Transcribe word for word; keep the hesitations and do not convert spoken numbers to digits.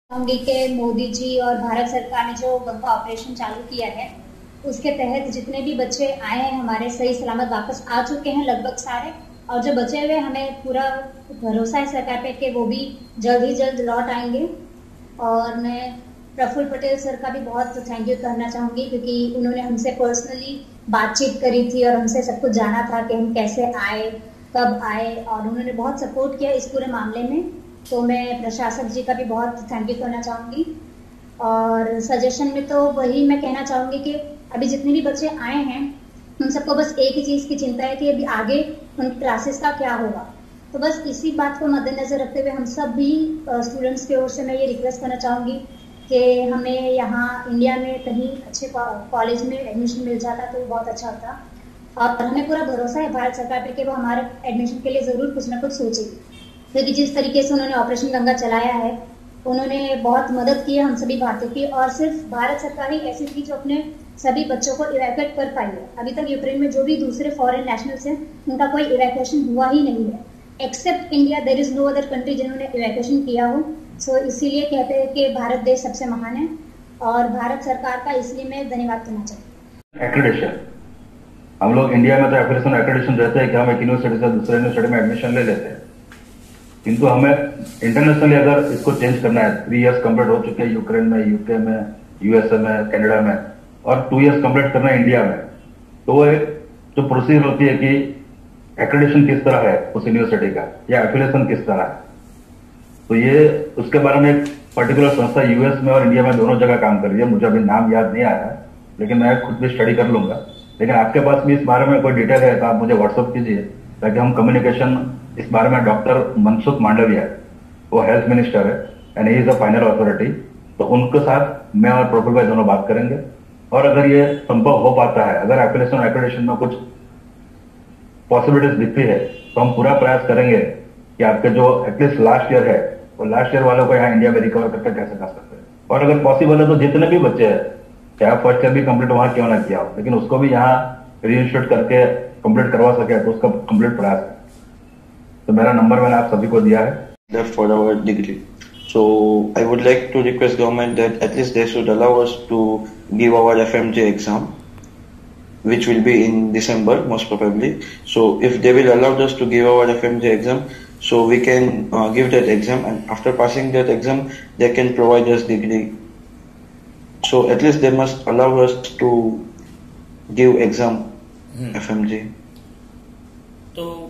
चाहूंगी कि मोदी जी और भारत सरकार ने जो गंगा ऑपरेशन चालू किया है उसके तहत जितने भी बच्चे आए हैं हमारे सही सलामत वापस आ चुके हैं लगभग सारे, और जो बचे हुए हमें पूरा भरोसा है सरकार पे कि वो भी जल्द ही जल्द लौट आएंगे। और मैं प्रफुल्ल पटेल सर का भी बहुत थैंक यू करना चाहूँगी क्योंकि उन्होंने हमसे पर्सनली बातचीत करी थी और हमसे सब कुछ जाना था कि हम कैसे आए, कब आए, और उन्होंने बहुत सपोर्ट किया इस पूरे मामले में। तो मैं प्रशासक जी का भी बहुत थैंक यू करना चाहूँगी। और सजेशन में तो वही मैं कहना चाहूँगी कि अभी जितने भी बच्चे आए हैं उन सबको बस एक ही चीज़ की चिंता है कि अभी आगे उन क्लासेस का क्या होगा। तो बस इसी बात को मद्देनजर रखते हुए हम सब भी स्टूडेंट्स की ओर से मैं ये रिक्वेस्ट करना चाहूँगी कि हमें यहाँ इंडिया में कहीं अच्छे कॉलेज में एडमिशन मिल जाता तो बहुत अच्छा होता। और हमें पूरा भरोसा है भारत सरकार पर कि वो हमारे एडमिशन के लिए ज़रूर कुछ ना कुछ सोचेगी, क्योंकि जिस तरीके से उन्होंने ऑपरेशन गंगा चलाया है उन्होंने बहुत मदद की है हम सभी भारतीयों की। और सिर्फ भारत सरकार ही ऐसी थी जो अपने सभी बच्चों को इवैक्यूएट कर पाई है। अभी तक यूक्रेन में जो भी दूसरे फॉरेन नेशनल्स हैं उनका कोई इवैक्यूएशन हुआ ही नहीं है, except India. There is no other country जिन्होंने इवैक्यूएशन किया हो। सो so, इसीलिए कहते हैं कि भारत देश सबसे महान है और भारत सरकार का इसलिए मैं धन्यवाद करना चाहती हूँ। एक्रेडिशन हम लोग इंडिया में तो एफिलिएशन एक्रेडिशन रहते हैं कि हम एक यूनिवर्सिटी से दूसरे यूनिवर्सिटी में एडमिशन ले लेते हैं, किंतु हमें इंटरनेशनली अगर इसको चेंज करना है, थ्री इयर्स कंप्लीट हो चुके हैं यूक्रेन में, यूके में, यूएसए में, कनाडा में, और टू इयर्स कंप्लीट करना है इंडिया में, तो वो एक जो प्रोसीजर होती है कि एक्रेडिशन किस तरह है उस यूनिवर्सिटी का या एफिलिएशन किस तरह है, तो ये उसके बारे में एक पर्टिकुलर संस्था यूएस में और इंडिया में दोनों जगह काम कर रही है। मुझे अभी नाम याद नहीं आया, लेकिन मैं खुद भी स्टडी कर लूंगा। लेकिन आपके पास भी इस बारे में कोई डिटेल है तो आप मुझे व्हाट्सअप कीजिए ताकि हम कम्युनिकेशन इस बारे में, डॉक्टर मनसुख मांडविया वो हेल्थ मिनिस्टर है and he is a final authority, तो उनके साथ मैं और प्रफुल्ल भाई दोनों बात करेंगे। और अगर ये संभव हो पाता है, अगर एफिलिएशन और एक्रेडिशन में कुछ पॉसिबिलिटीज दिखती है तो हम पूरा प्रयास करेंगे कि आपके जो एटलीस्ट लास्ट ईयर है वो लास्ट ईयर वालों को यहाँ इंडिया में रिकवर करके कैसे कर सकते हैं। और अगर पॉसिबल है तो जितने भी बच्चे हैं, चाहे फर्स्ट ईयर भी कंप्लीट वहां क्यों ना किया हो, लेकिन उसको भी यहाँ रीइंस्टीट्यूट करके कंप्लीट करवा सके तो उसका कंप्लीट प्रयास है। तो मेरा नंबर मैंने आप सभी को दिया है। Left for our degree. So I would like to request government that at least they should allow us to give our F M J exam, which will be in December most probably. So if they will allow us to give our F M J exam, so we can uh, give that exam, and after passing that exam, they can provide us degree. So at least they must allow us to give exam hmm. F M J. तो